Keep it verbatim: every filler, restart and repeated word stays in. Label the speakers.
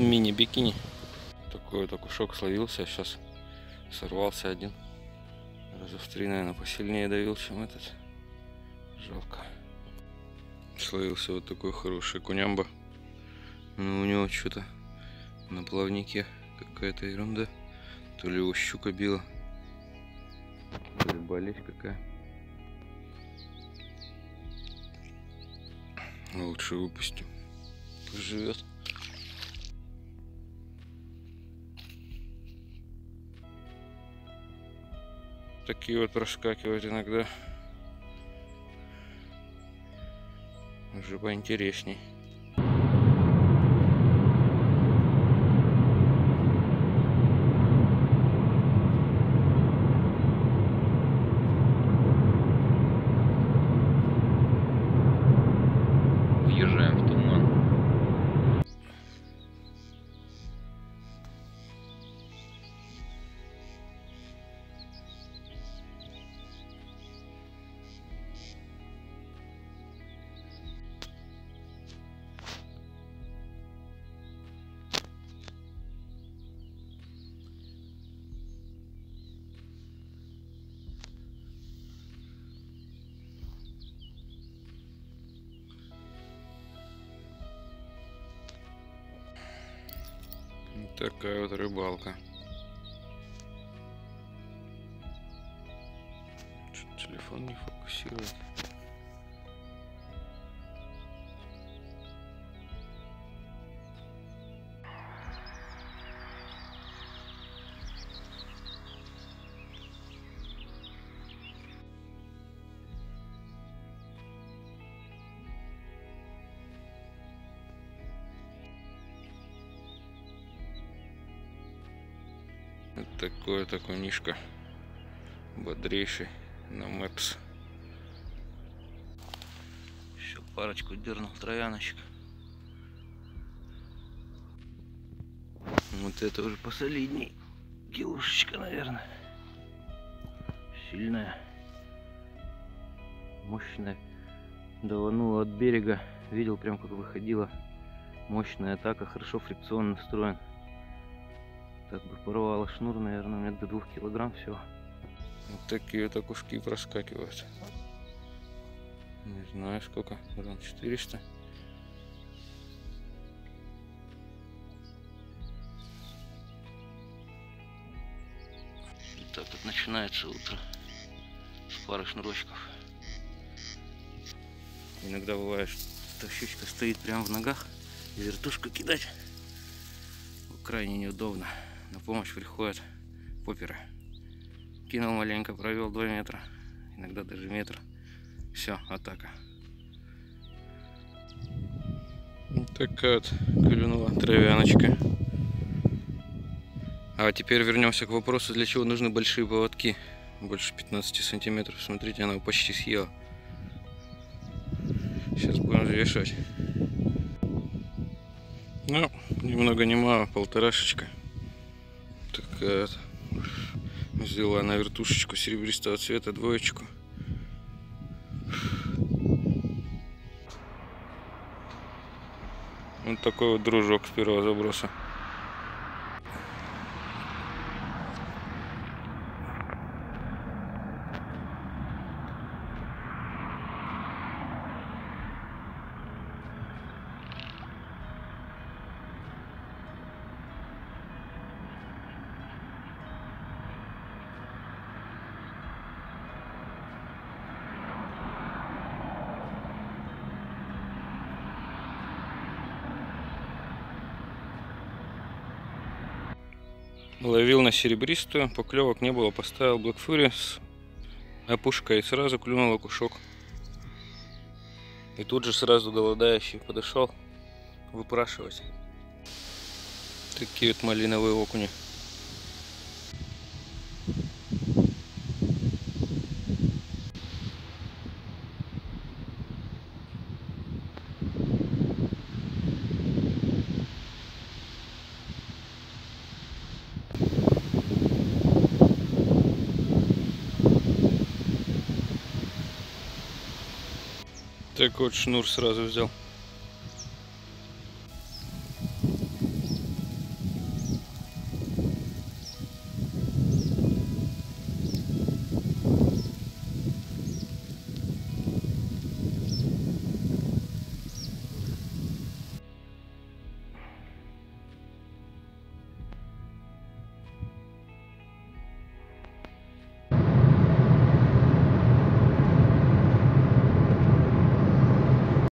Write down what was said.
Speaker 1: мини-бикини. Такой вот окушок словился, сейчас сорвался один. Раза в три, наверное, посильнее давил, чем этот. Жалко. Словился вот такой хороший кунямба. Но у него что-то на плавнике какая-то ерунда. То ли его щука била, то ли болезнь какая. Лучше выпустим. Поживет. Такие вот проскакивают иногда. Уже поинтересней. Въезжаем в туман. Вот такая вот рыбалка. Чуть телефон не фокусирует. Вот такой вот окунишка, бодрейший на мэпс. Еще парочку дернул трояночек. Вот это уже посолидней. Килушечка, наверное. Сильная. Мощная. Даванула от берега. Видел прям, как выходила. Мощная атака. Хорошо фрикционно настроен. Так бы порвало шнур, наверное, у меня до двух килограмм всего. Вот такие вот окушки проскакивают. Не знаю сколько, грамм четыреста. И так вот начинается утро с пары шнурочков. Иногда бывает, что щучка стоит прямо в ногах, и вертушку кидать крайне неудобно. На помощь приходят поперы. Кинул маленько, провел два метра, иногда даже метр. Все, атака. Вот такая вот клюнула травяночка. А теперь вернемся к вопросу, для чего нужны большие поводки. Больше пятнадцати сантиметров. Смотрите, она почти съела. Сейчас будем взвешивать. Ну, ни много ни мало, полторашечка. Такая вот. Взяла на вертушечку серебристого цвета двоечку. Вот такой вот дружок с первого заброса. Ловил на серебристую, поклевок не было, поставил Black Fury с опушкой и сразу клюнул окушок. И тут же сразу голодающий подошел выпрашивать. Такие вот малиновые окуни. Так вот шнур сразу взял.